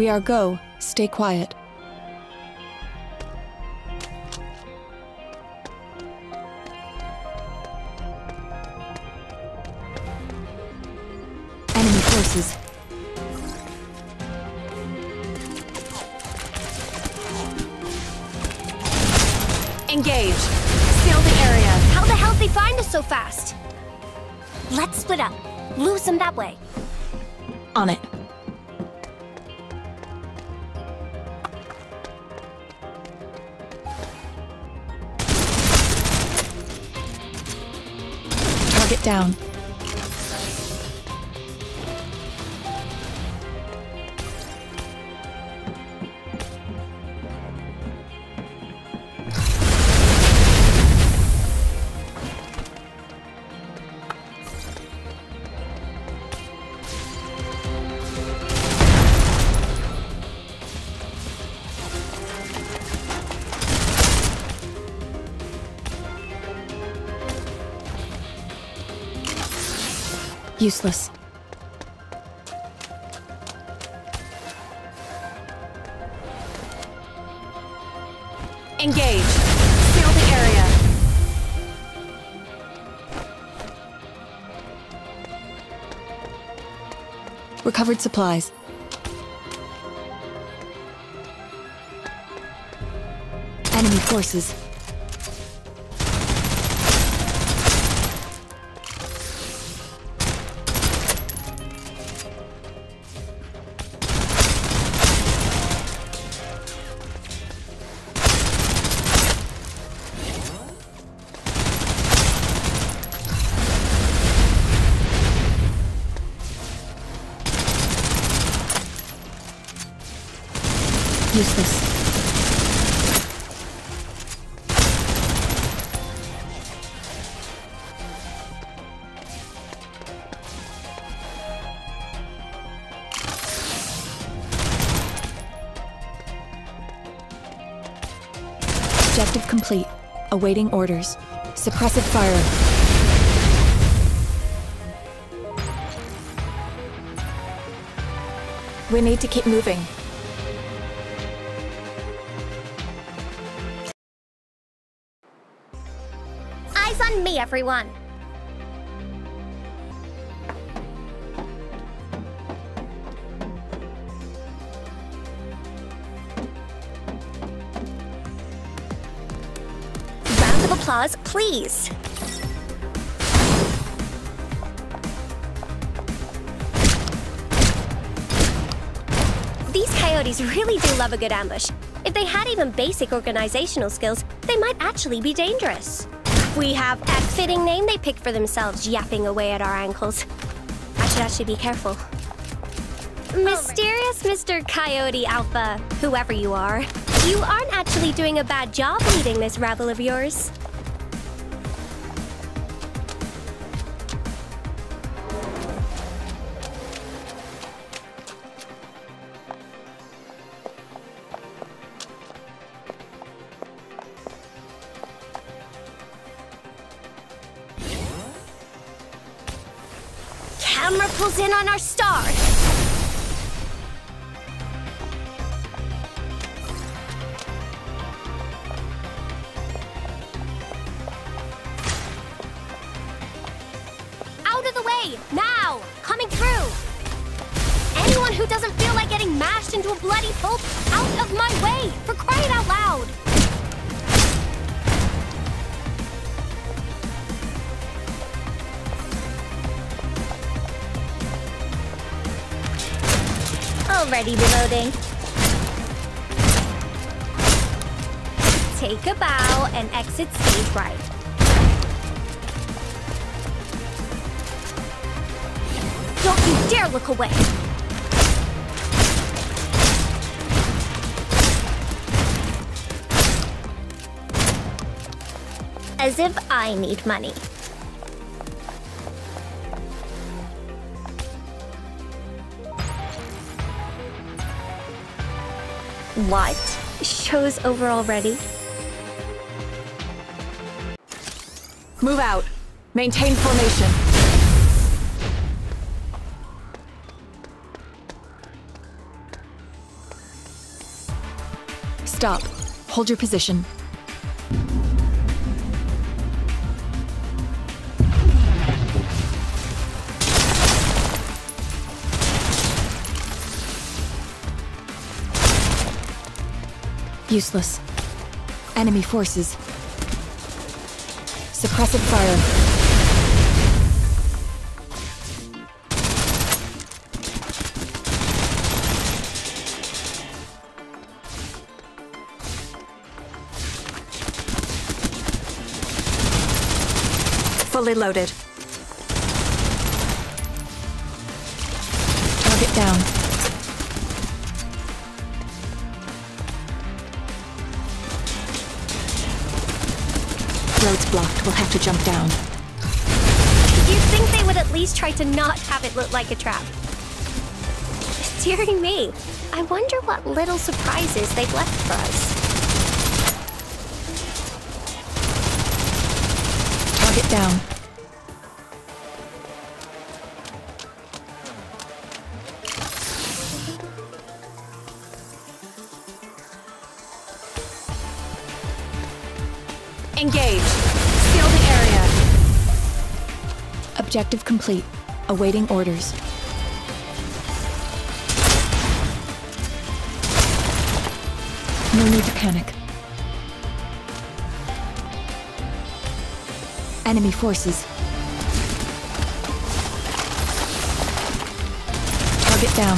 We are go. Stay quiet. Enemy forces. Engage. Seal the area. How the hell did they find us so fast? Let's split up. Lose them that way. On it. Target down. Useless. Engage. Seal the area. Recovered supplies. Enemy forces. Useless. Objective complete. Awaiting orders. Suppressive fire. We need to keep moving. Eyes on me, everyone. Round of applause, please. These coyotes really do love a good ambush. If they had even basic organizational skills, they might actually be dangerous. We have a fitting name they picked for themselves, yapping away at our ankles. I should actually be careful. Mysterious Mr. Coyote Alpha, whoever you are, you aren't actually doing a bad job leading this rabble of yours. Camera pulls in on our star. Out of the way, now! Coming through! Anyone who doesn't feel like getting mashed into a bloody pulp, out of my way, for crying out loud! Already reloading. Take a bow and exit stage right. Don't you dare look away! As if I need money. What? Show's over already? Move out. Maintain formation. Stop. Hold your position. Useless. Enemy forces. Suppressive fire. Fully loaded. Target down. Road's blocked. We'll have to jump down. You'd think they would at least try to not have it look like a trap. Dearie me, I wonder what little surprises they've left for us. Target down. Engage. Seal the area. Objective complete. Awaiting orders. No need to panic. Enemy forces. Target down.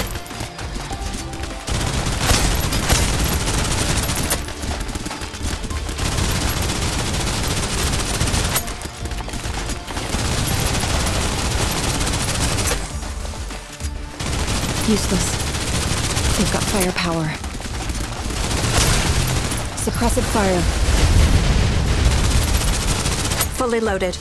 Useless. They've got firepower. Suppressive fire. Fully loaded.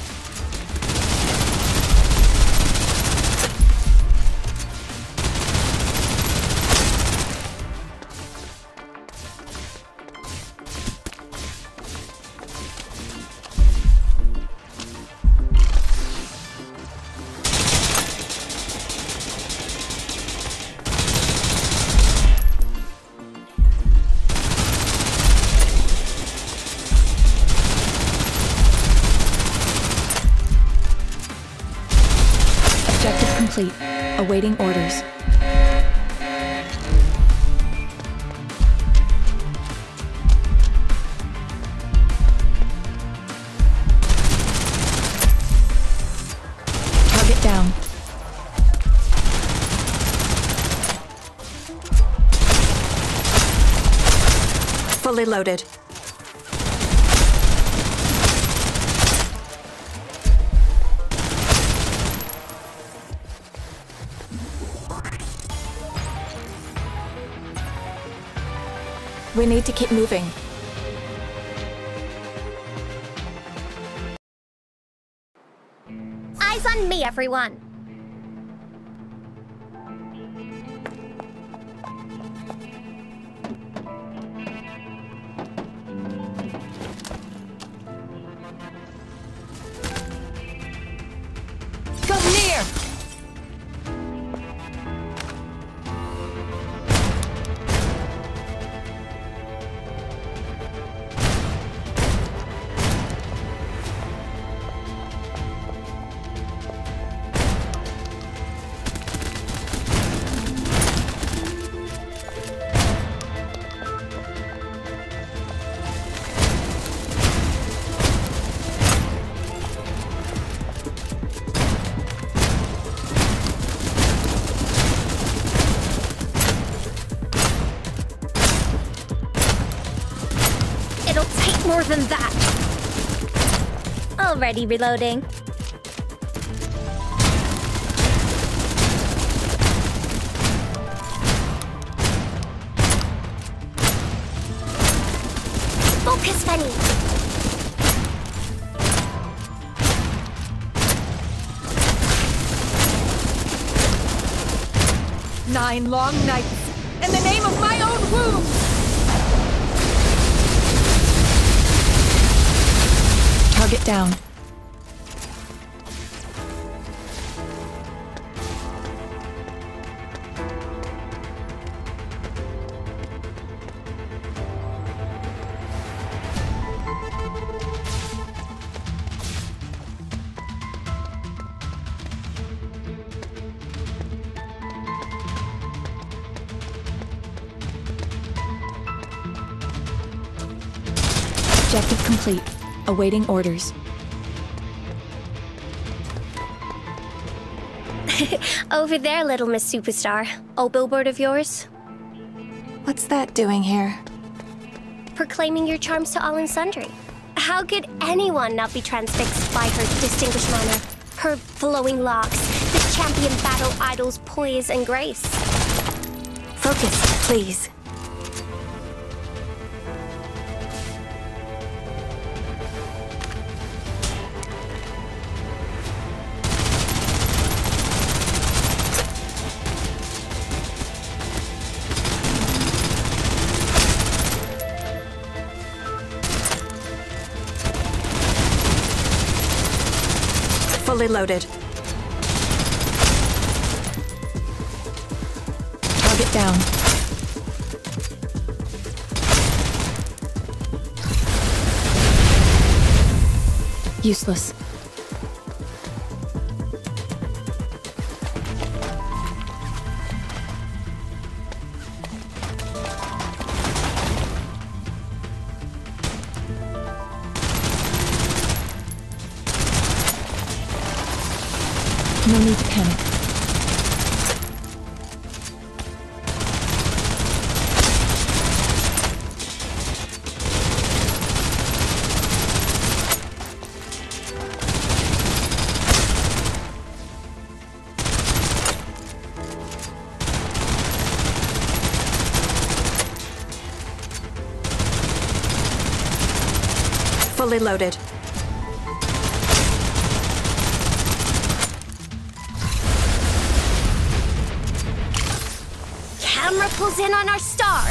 Objective complete. Awaiting orders. Target down. Fully loaded. We need to keep moving. Eyes on me, everyone. Come near! 'em. It'll take more than that. Already reloading. Focus, Penny. Nine long nights in the name of my own womb! Target down. Objective complete. Awaiting orders. Over there, little Miss Superstar. Old billboard of yours? What's that doing here? Proclaiming your charms to all and sundry. How could anyone not be transfixed by her distinguished manner, her flowing locks, the champion battle idol's poise and grace? Focus, please. Fully loaded. Target down. Useless. No need to panic. Fully loaded. Camera pulls in on our star.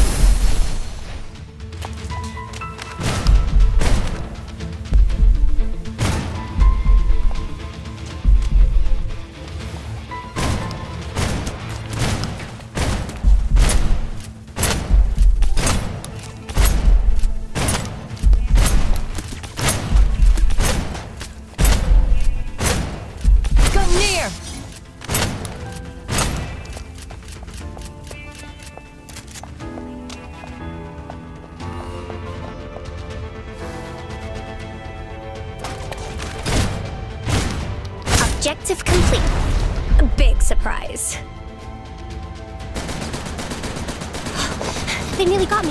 Come near! Objective complete. A big surprise. They nearly got me.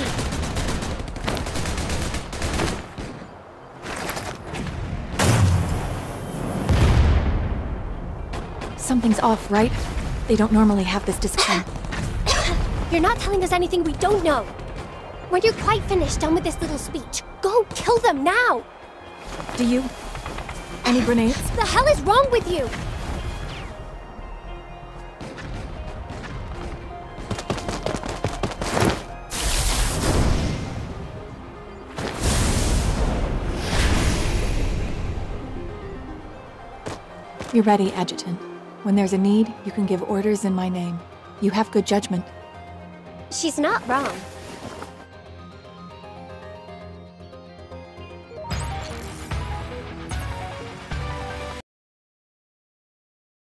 Something's off, right? They don't normally have this discipline. You're not telling us anything we don't know. When you're quite finished, done with this little speech, go kill them now! Do you? Any grenades? The hell is wrong with you? You're ready, Adjutant. When there's a need, you can give orders in my name. You have good judgment. She's not wrong.